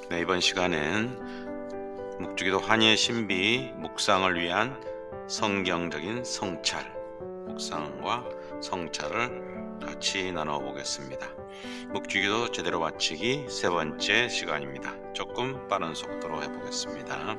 네, 이번 시간엔 묵주기도 환희의 신비 묵상을 위한 성경적인 성찰, 묵상과 성찰을 같이 나눠보겠습니다. 묵주기도 제대로 마치기 세 번째 시간입니다. 조금 빠른 속도로 해보겠습니다.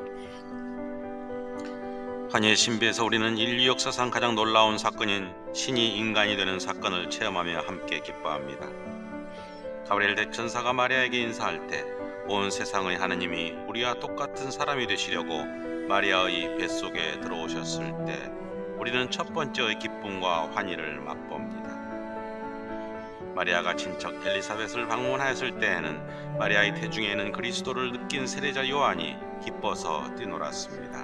환희의 신비에서 우리는 인류 역사상 가장 놀라운 사건인 신이 인간이 되는 사건을 체험하며 함께 기뻐합니다. 가브리엘 대천사가 마리아에게 인사할 때 온 세상의 하느님이 우리와 똑같은 사람이 되시려고 마리아의 뱃속에 들어오셨을 때 우리는 첫 번째의 기쁨과 환희를 맛봅니다. 마리아가 친척 엘리사벳을 방문하였을 때에는 마리아의 태중에는 그리스도를 느낀 세례자 요한이 기뻐서 뛰놀았습니다.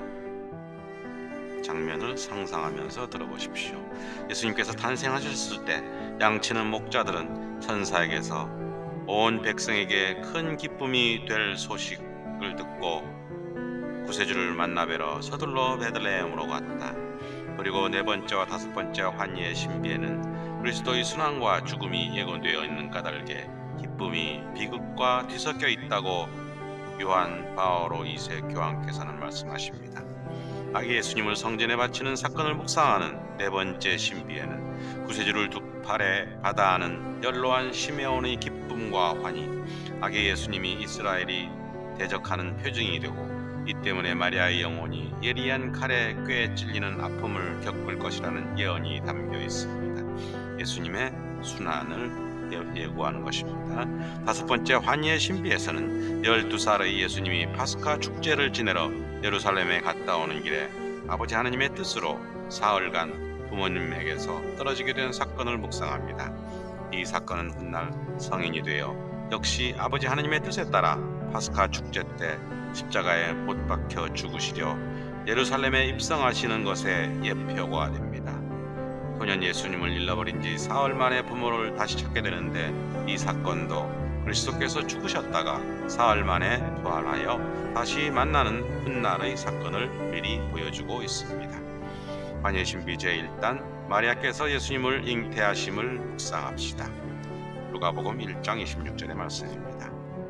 장면을 상상하면서 들어보십시오. 예수님께서 탄생하셨을 때 양치는 목자들은 천사에게서 온 백성에게 큰 기쁨이 될 소식을 듣고 구세주를 만나 뵈러 서둘러 베들레헴으로 갔다. 그리고 네 번째와 다섯 번째 환희의 신비에는 그리스도의 순환과 죽음이 예고되어 있는 까닭에 기쁨이 비극과 뒤섞여 있다고 요한 바오로 2세 교황께서는 말씀하십니다. 아기 예수님을 성전에 바치는 사건을 묵상하는 네 번째 신비에는 구세주를 두 팔에 받아 안은 연로한 시메온의 기쁨과 환희, 아기 예수님이 이스라엘이 대적하는 표징이 되고 이 때문에 마리아의 영혼이 예리한 칼에 꿰 찔리는 아픔을 겪을 것이라는 예언이 담겨 있습니다. 예수님의 순환을 예고하는 것입니다. 다섯 번째 환희의 신비에서는 12살의 예수님이 파스카 축제를 지내러 예루살렘에 갔다 오는 길에 아버지 하느님의 뜻으로 사흘간 부모님에게서 떨어지게 된 사건을 묵상합니다. 이 사건은 훗날 성인이 되어 역시 아버지 하느님의 뜻에 따라 파스카 축제 때 십자가에 못 박혀 죽으시려 예루살렘에 입성하시는 것의 예표가 됩니다. 소년 예수님을 잃어버린 지 사흘 만에 부모를 다시 찾게 되는데 이 사건도 그리스도께서 죽으셨다가 사흘 만에 부활하여 다시 만나는 훗날의 사건을 미리 보여주고 있습니다. 환희의 신비 제1단 마리아께서 예수님을 잉태하심을 묵상합시다. 누가복음 1장 26절의 말씀입니다.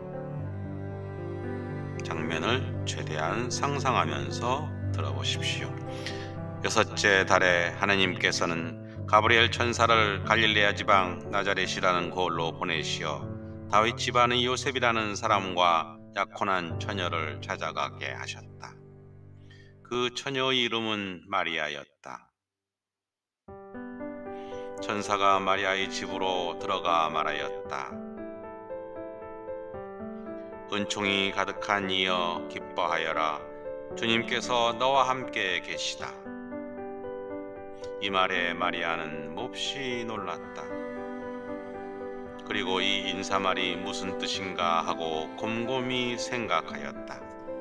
장면을 최대한 상상하면서 들어보십시오. 여섯째 달에 하느님께서는 가브리엘 천사를 갈릴레아 지방 나자렛이라는 곳으로 보내시어 다윗 집안의 요셉이라는 사람과 약혼한 처녀를 찾아가게 하셨다. 그 처녀의 이름은 마리아였다. 천사가 마리아의 집으로 들어가 말하였다. 은총이 가득한 이여 기뻐하여라. 주님께서 너와 함께 계시다. 이 말에 마리아는 몹시 놀랐다. 그리고 이 인사말이 무슨 뜻인가 하고 곰곰이 생각하였다.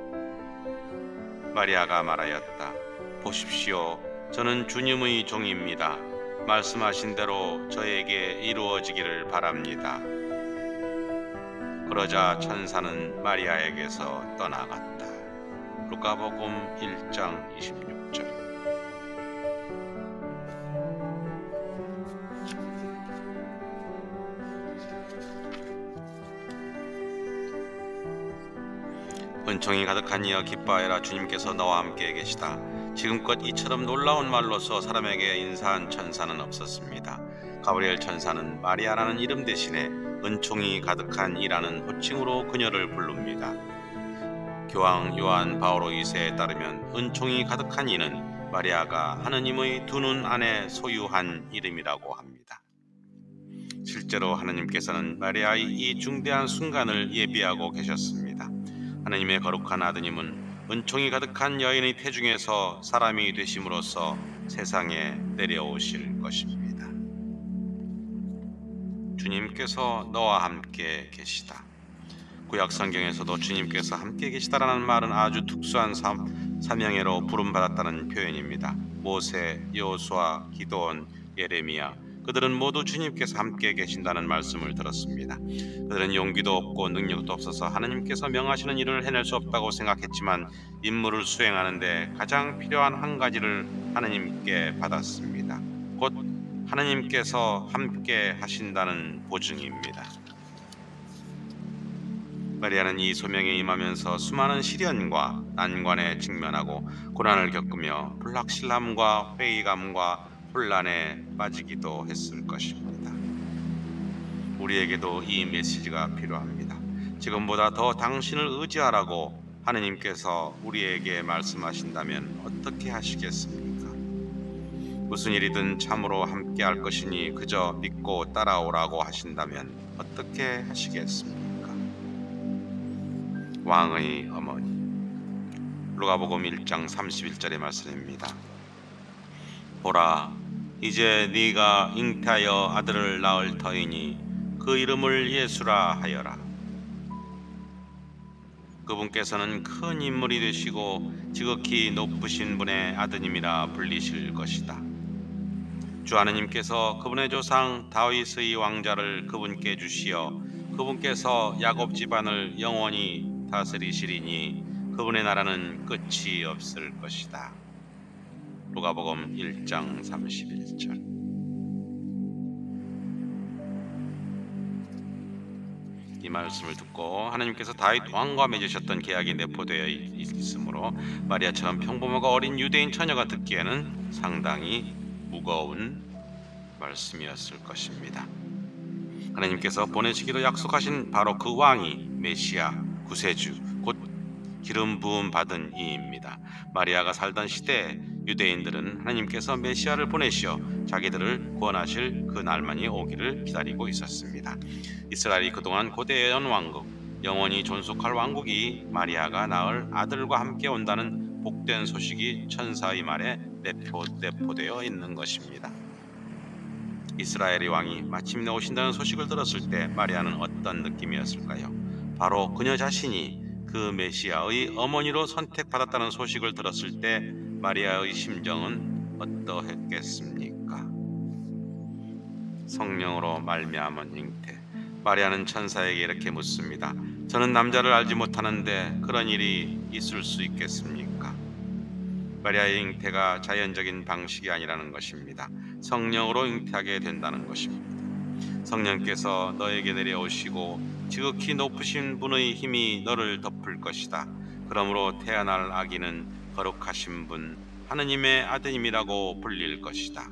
마리아가 말하였다. 보십시오. 저는 주님의 종입니다. 말씀하신 대로 저에게 이루어지기를 바랍니다. 그러자 천사는 마리아에게서 떠나갔다. 루카복음 1장 26절. 은총이 가득한 이여 기뻐하여라. 주님께서 너와 함께 계시다. 지금껏 이처럼 놀라운 말로서 사람에게 인사한 천사는 없었습니다. 가브리엘 천사는 마리아라는 이름 대신에 은총이 가득한 이라는 호칭으로 그녀를 부릅니다. 교황 요한 바오로 2세에 따르면 은총이 가득한 이는 마리아가 하느님의 두 눈 안에 소유한 이름이라고 합니다. 실제로 하느님께서는 마리아의 이 중대한 순간을 예비하고 계셨습니다. 하느님의 거룩한 아드님은 은총이 가득한 여인의 태중에서 사람이 되심으로써 세상에 내려오실 것입니다. 주님께서 너와 함께 계시다. 구약 성경에서도 주님께서 함께 계시다라는 말은 아주 특수한 사명예로 부름받았다는 표현입니다. 모세, 여호수아, 기드온, 예레미야 그들은 모두 주님께서 함께 계신다는 말씀을 들었습니다. 그들은 용기도 없고 능력도 없어서 하느님께서 명하시는 일을 해낼 수 없다고 생각했지만 임무를 수행하는데 가장 필요한 한 가지를 하느님께 받았습니다. 곧 하느님께서 함께 하신다는 보증입니다. 마리아는 이 소명에 임하면서 수많은 시련과 난관에 직면하고 고난을 겪으며 불확실함과 회의감과 혼란에 빠지기도 했을 것입니다. 우리에게도 이 메시지가 필요합니다. 지금보다 더 당신을 의지하라고 하느님께서 우리에게 말씀하신다면 어떻게 하시겠습니까? 무슨 일이든 참으로 함께 할 것이니 그저 믿고 따라오라고 하신다면 어떻게 하시겠습니까? 왕의 어머니. 루가복음 1장 31절의 말씀입니다. 보라, 이제 네가 잉태하여 아들을 낳을 터이니 그 이름을 예수라 하여라. 그분께서는 큰 인물이 되시고 지극히 높으신 분의 아드님이라 불리실 것이다. 주 하느님께서 그분의 조상 다윗의 왕자를 그분께 주시어 그분께서 야곱 집안을 영원히 다스리시리니 그분의 나라는 끝이 없을 것이다. 루가복음 1장 31절. 이 말씀을 듣고 하나님께서 다윗 왕과 맺으셨던 계약이 내포되어 있으므로 마리아처럼 평범하고 어린 유대인 처녀가 듣기에는 상당히 무거운 말씀이었을 것입니다. 하나님께서 보내시기로 약속하신 바로 그 왕이 메시아, 구세주, 곧 기름 부음 받은 이입니다. 마리아가 살던 시대 유대인들은 하나님께서 메시아를 보내시어 자기들을 구원하실 그 날만이 오기를 기다리고 있었습니다. 이스라엘이 그동안 고대의 왕국, 영원히 존속할 왕국이 마리아가 낳을 아들과 함께 온다는 복된 소식이 천사의 말에 내포되어 있는 것입니다. 이스라엘의 왕이 마침내 오신다는 소식을 들었을 때 마리아는 어떤 느낌이었을까요? 바로 그녀 자신이 그 메시아의 어머니로 선택받았다는 소식을 들었을 때 마리아의 심정은 어떠했겠습니까? 성령으로 말미암은 잉태. 마리아는 천사에게 이렇게 묻습니다. 저는 남자를 알지 못하는데 그런 일이 있을 수 있겠습니까? 마리아의 잉태가 자연적인 방식이 아니라는 것입니다. 성령으로 잉태하게 된다는 것입니다. 성령께서 너에게 내려오시고 지극히 높으신 분의 힘이 너를 덮을 것이다. 그러므로 태어날 아기는 거룩하신 분, 하느님의 아드님이라고 불릴 것이다.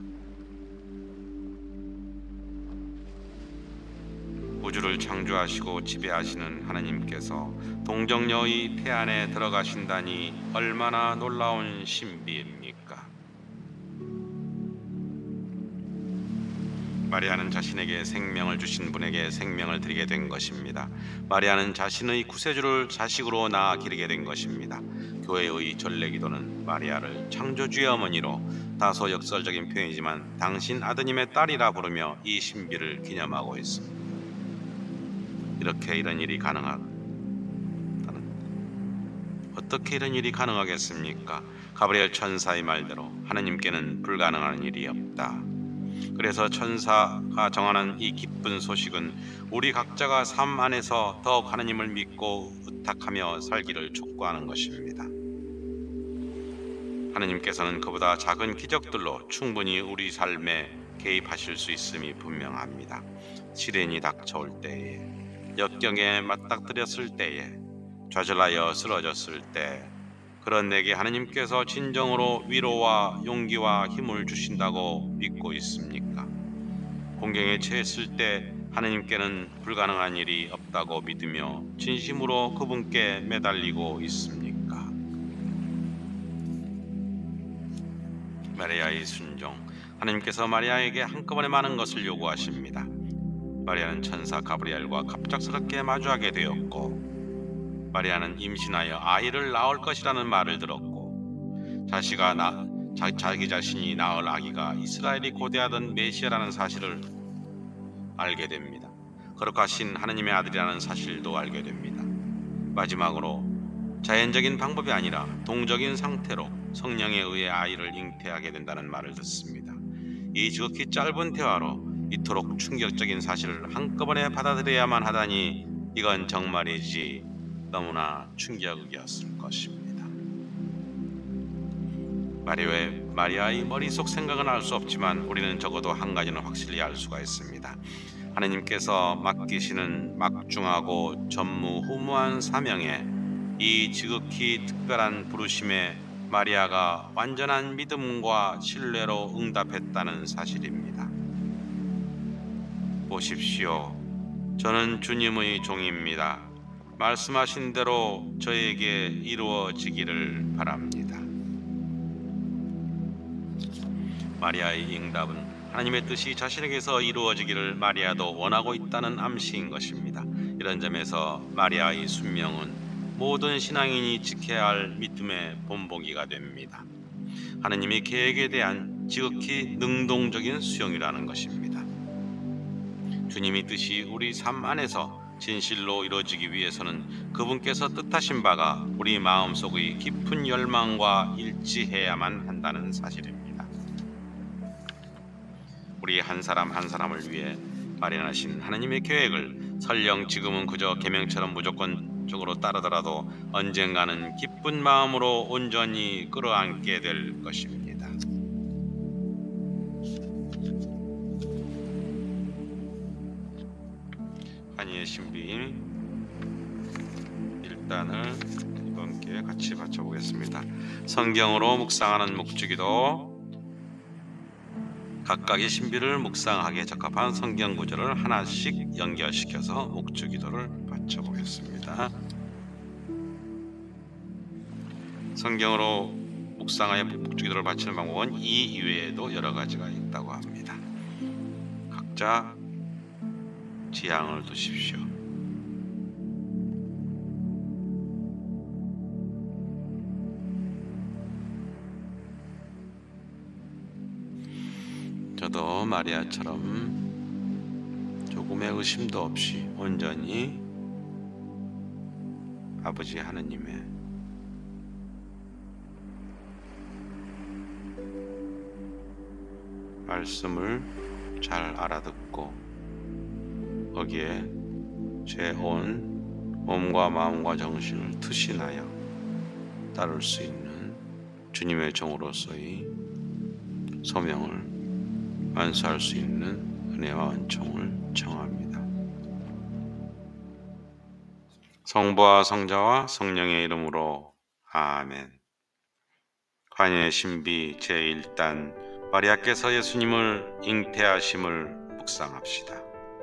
우주를 창조하시고 지배하시는 하나님께서 동정녀의 태 안에 들어가신다니 얼마나 놀라운 신비입니까? 마리아는 자신에게 생명을 주신 분에게 생명을 드리게 된 것입니다. 마리아는 자신의 구세주를 자식으로 낳아 기르게 된 것입니다. 교회의 전례기도는 마리아를 창조주의 어머니로, 다소 역설적인 표현이지만 당신 아드님의 딸이라 부르며 이 신비를 기념하고 있습니다. 어떻게 이런 일이 가능하겠습니까? 가브리엘 천사의 말대로 하느님께는 불가능한 일이 없다. 그래서 천사가 정하는 이 기쁜 소식은 우리 각자가 삶 안에서 더욱 하느님을 믿고 의탁하며 살기를 촉구하는 것입니다. 하느님께서는 그보다 작은 기적들로 충분히 우리 삶에 개입하실 수 있음이 분명합니다. 시련이 닥쳐올 때에, 역경에 맞닥뜨렸을 때에, 좌절하여 쓰러졌을 때, 그런 내게 하느님께서 진정으로 위로와 용기와 힘을 주신다고 믿고 있습니까? 공경에 처했을 때 하느님께는 불가능한 일이 없다고 믿으며 진심으로 그분께 매달리고 있습니까? 마리아의 순종. 하느님께서 마리아에게 한꺼번에 많은 것을 요구하십니다. 마리아는 천사 가브리엘과 갑작스럽게 마주하게 되었고, 마리아는 임신하여 아이를 낳을 것이라는 말을 들었고, 자기 자신이 낳을 아기가 이스라엘이 고대하던 메시아라는 사실을 알게 됩니다. 거룩하신 하느님의 아들이라는 사실도 알게 됩니다. 마지막으로 자연적인 방법이 아니라 동적인 상태로 성령에 의해 아이를 잉태하게 된다는 말을 듣습니다. 이 지극히 짧은 대화로 이토록 충격적인 사실을 한꺼번에 받아들여야만 하다니, 이건 정말이지 너무나 충격이었을 것입니다. 마리아의 머릿속 생각은 알 수 없지만 우리는 적어도 한 가지는 확실히 알 수가 있습니다. 하느님께서 맡기시는 막중하고 전무후무한 사명에 이 지극히 특별한 부르심에 마리아가 완전한 믿음과 신뢰로 응답했다는 사실입니다. 보십시오. 저는 주님의 종입니다. 말씀하신 대로 저에게 이루어지기를 바랍니다. 마리아의 응답은 하나님의 뜻이 자신에게서 이루어지기를 마리아도 원하고 있다는 암시인 것입니다. 이런 점에서 마리아의 순명은 모든 신앙인이 지켜야 할 믿음의 본보기가 됩니다. 하나님의 계획에 대한 지극히 능동적인 수용이라는 것입니다. 주님의 뜻이 우리 삶 안에서 진실로 이루어지기 위해서는 그분께서 뜻하신 바가 우리 마음속의 깊은 열망과 일치해야만 한다는 사실입니다. 우리 한 사람 한 사람을 위해 마련하신 하나님의 계획을 설령 지금은 그저 계명처럼 무조건적으로 따르더라도 언젠가는 기쁜 마음으로 온전히 끌어안게 될 것입니다. 한이의 신비 1단을 이번 기회에 같이 바쳐보겠습니다. 성경으로 묵상하는 묵주기도. 각각의 신비를 묵상하기에 적합한 성경 구절을 하나씩 연결시켜서 묵주기도를 바쳐보겠습니다. 성경으로 묵상하여 묵주기도를 바치는 방법은 이 이외에도 여러 가지가 있다고 합니다. 각자 지향을 두십시오. 저도 마리아처럼 조금의 의심도 없이 온전히 아버지 하느님의 말씀을 잘 알아듣고 거기에 제 온 몸과 마음과 정신을 투신하여 따를 수 있는 주님의 종으로서의 소명을 완수할 수 있는 은혜와 은총을 청합니다. 성부와 성자와 성령의 이름으로 아멘. 관예의 신비 제1단 마리아께서 예수님을 잉태하심을 묵상합시다.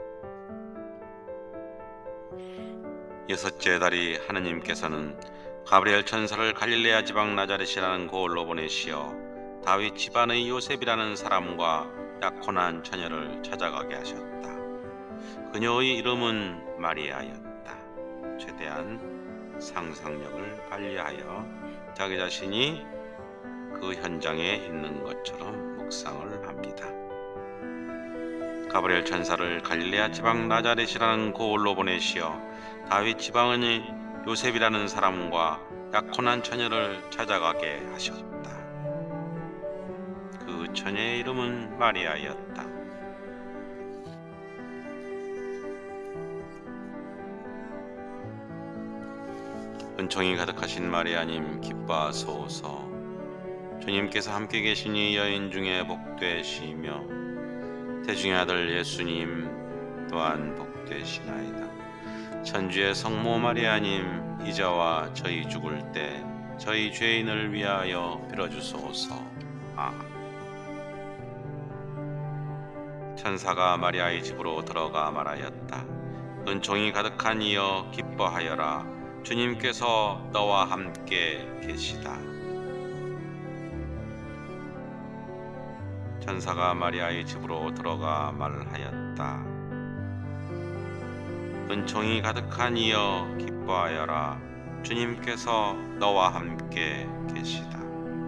여섯째 달이 하느님께서는 가브리엘 천사를 갈릴레아 지방 나자렛이라는 고을로 보내시어 다윗 집안의 요셉이라는 사람과 약혼한 처녀를 찾아가게 하셨다. 그녀의 이름은 마리아였다. 최대한 상상력을 발휘하여 자기 자신이 그 현장에 있는 것처럼 묵상을 합니다. 가브리엘 천사를 갈릴레아 지방 나자렛이라는 고을로 보내시어 다윗 지방의 요셉이라는 사람과 약혼한 처녀를 찾아가게 하셨다. 그 처녀의 이름은 마리아였다. 은총이 가득하신 마리아님 기뻐하소서. 주님께서 함께 계시니 여인 중에 복되시며 태중의 아들 예수님 또한 복되시나이다. 천주의 성모 마리아님 이제와 저희 죽을 때 저희 죄인을 위하여 빌어주소서. 아멘. 천사가 마리아의 집으로 들어가 말하였다. 은총이 가득한 이여 기뻐하여라. 주님께서 너와 함께 계시다. 천사가 마리아의 집으로 들어가 말하였다. 은총이 가득한 이여 기뻐하여라. 주님께서 너와 함께 계시다.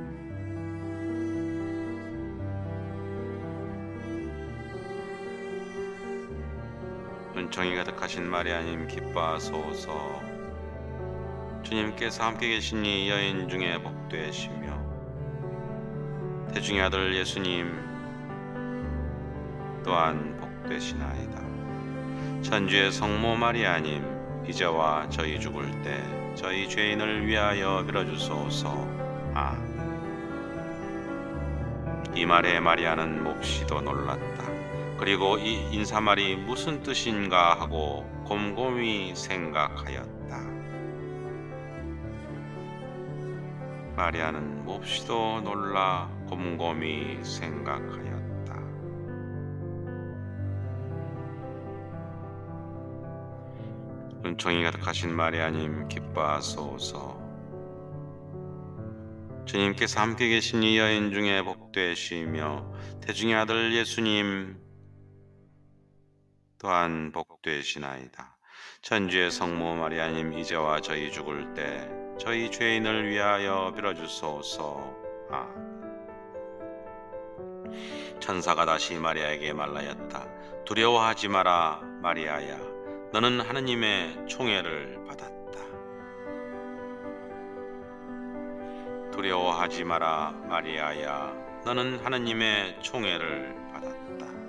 은총이 가득하신 마리아님 기뻐하소서. 주님께서 함께 계시니 여인 중에 복되시며 태중의 아들 예수님 또한 복되시나이다. 천주의 성모 마리아님 이제와 저희 죽을 때 저희 죄인을 위하여 빌어주소서. 아멘. 이 말에 마리아는 몹시도 놀랐다. 그리고 이 인사말이 무슨 뜻인가 하고 곰곰이 생각하였다. 마리아는 몹시도 놀라 곰곰이 생각하였다. 은총이 가득하신 마리아님 기뻐하소서. 주님께서 함께 계신 이 여인 중에 복되시며 태중의 아들 예수님 또한 복되시나이다. 천주의 성모 마리아님 이제와 저희 죽을 때 저희 죄인을 위하여 빌어주소서. 천사가 다시 마리아에게 말하였다. 두려워하지 마라 마리아야. 너는 하느님의 총애를 받았다. 두려워하지 마라 마리아야. 너는 하느님의 총애를 받았다.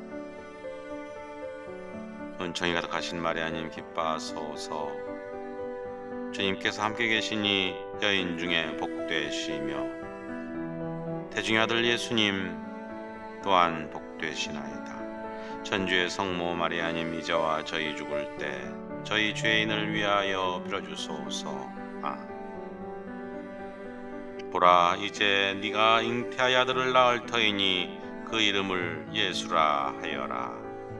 은총이 가득하신 마리아님 기뻐하소서. 주님께서 함께 계시니 여인 중에 복되시며 태중의 아들 예수님 또한 복되시나이다. 천주의 성모 마리아님 이제와 저희 죽을 때 저희 죄인을 위하여 빌어주소서. 보라, 이제 네가 잉태하여 아들을 낳을 터이니 그 이름을 예수라 하여라.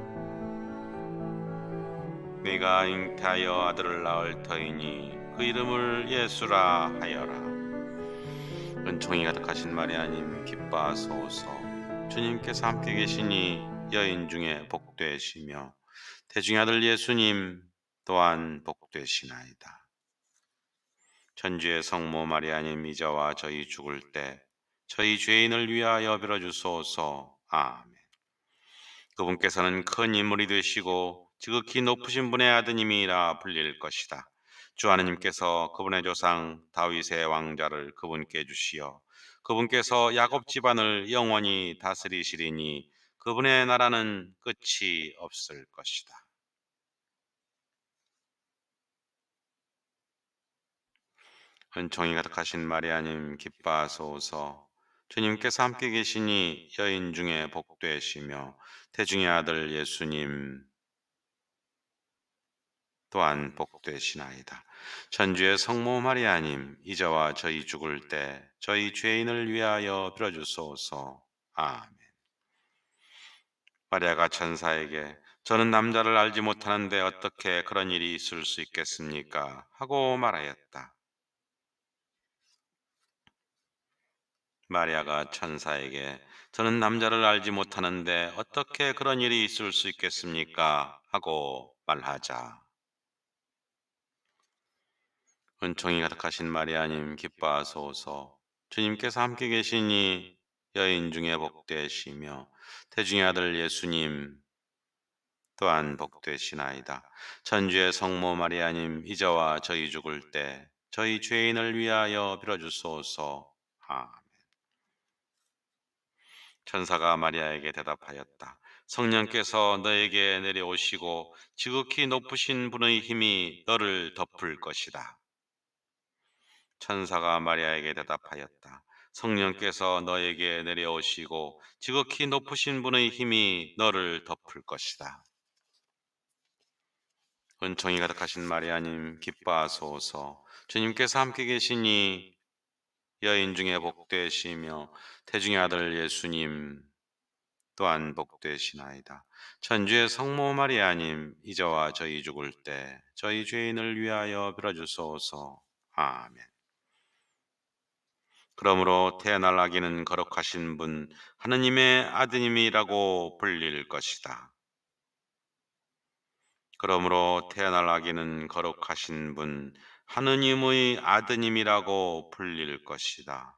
네가 잉태하여 아들을 낳을 터이니 그 이름을 예수라 하여라. 은총이 가득하신 마리아님 기뻐하소서. 주님께서 함께 계시니 여인 중에 복되시며 태중의 아들 예수님 또한 복되시나이다. 천주의 성모 마리아님 이제와 저희 죽을 때 저희 죄인을 위하여 빌어주소서. 아멘. 그분께서는 큰 인물이 되시고 지극히 높으신 분의 아드님이라 불릴 것이다. 주 하느님께서 그분의 조상 다윗의 왕자를 그분께 주시어 그분께서 야곱 집안을 영원히 다스리시리니 그분의 나라는 끝이 없을 것이다. 은총이 가득하신 마리아님 기뻐하소서. 주님께서 함께 계시니 여인 중에 복되시며 태중의 아들 예수님 또한 복되시나이다. 천주의 성모 마리아님 이제와 저희 죽을 때 저희 죄인을 위하여 빌어주소서. 아멘. 마리아가 천사에게 저는 남자를 알지 못하는데 어떻게 그런 일이 있을 수 있겠습니까? 하고 말하였다. 마리아가 천사에게 저는 남자를 알지 못하는데 어떻게 그런 일이 있을 수 있겠습니까? 하고 말하자. 은총이 가득하신 마리아님 기뻐하소서. 주님께서 함께 계시니 여인 중에 복되시며 태중의 아들 예수님 또한 복되시나이다. 천주의 성모 마리아님 이제와 저희 죽을 때 저희 죄인을 위하여 빌어주소서. 아멘. 천사가 마리아에게 대답하였다. 성령께서 너에게 내려오시고 지극히 높으신 분의 힘이 너를 덮을 것이다. 천사가 마리아에게 대답하였다. 성령께서 너에게 내려오시고 지극히 높으신 분의 힘이 너를 덮을 것이다. 은총이 가득하신 마리아님 기뻐하소서. 주님께서 함께 계시니 여인 중에 복되시며 태중의 아들 예수님 또한 복되시나이다. 천주의 성모 마리아님 이제와 저희 죽을 때 저희 죄인을 위하여 빌어주소서. 아멘. 그러므로 태어날 아기는 거룩하신 분 하느님의 아드님이라고 불릴 것이다. 그러므로 태어날 아기는 거룩하신 분 하느님의 아드님이라고 불릴 것이다.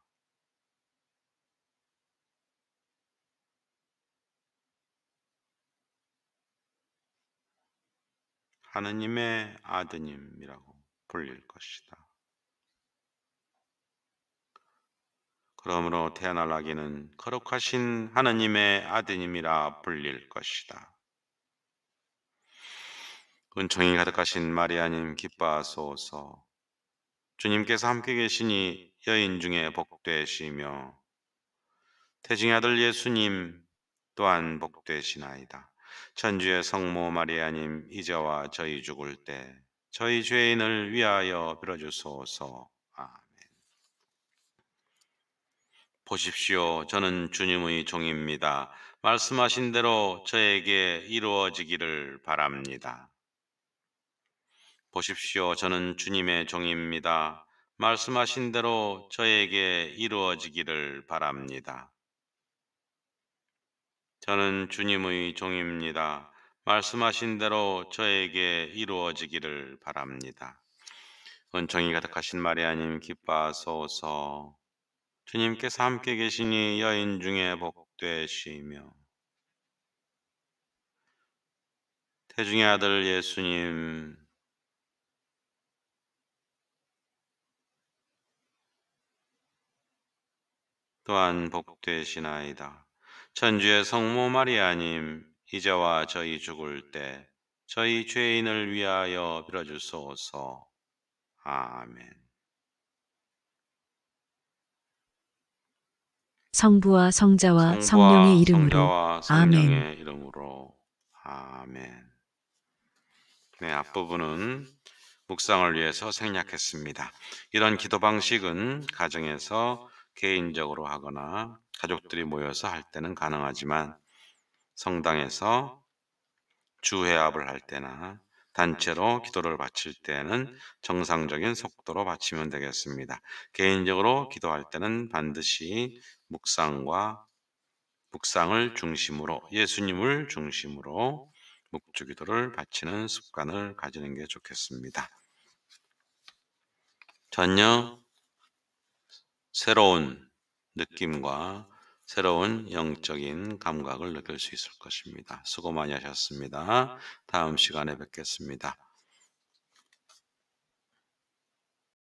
하느님의 아드님이라고 불릴 것이다. 그러므로 태어날 아기는 거룩하신 하느님의 아드님이라 불릴 것이다. 은총이 가득하신 마리아님 기뻐하소서. 주님께서 함께 계시니 여인 중에 복되시며 태중의 아들 예수님 또한 복되시나이다. 천주의 성모 마리아님, 이제와 저희 죽을 때 저희 죄인을 위하여 빌어주소서. 아멘. 보십시오. 저는 주님의 종입니다. 말씀하신 대로 저에게 이루어지기를 바랍니다. 보십시오. 저는 주님의 종입니다. 말씀하신 대로 저에게 이루어지기를 바랍니다. 저는 주님의 종입니다. 말씀하신 대로 저에게 이루어지기를 바랍니다. 은총이 가득하신 마리아님, 기뻐하소서. 주님께서 함께 계시니 여인 중에 복되시며 태중의 아들 예수님, 또한 복되시나이다. 천주의 성모 마리아님, 이제와 저희 죽을 때 저희 죄인을 위하여 빌어주소서. 아멘. 성부와 성자와 성령의 성부와 이름으로. 성자와 아멘. 성령의 이름으로. 아멘. 네, 앞부분은 묵상을 위해서 생략했습니다. 이런 기도 방식은 가정에서 개인적으로 하거나 가족들이 모여서 할 때는 가능하지만 성당에서 주회합을 할 때나 단체로 기도를 바칠 때는 정상적인 속도로 바치면 되겠습니다. 개인적으로 기도할 때는 반드시 묵상을 중심으로, 예수님을 중심으로 묵주기도를 바치는 습관을 가지는 게 좋겠습니다. 전혀 새로운 느낌과 새로운 영적인 감각을 느낄 수 있을 것입니다. 수고 많이 하셨습니다. 다음 시간에 뵙겠습니다.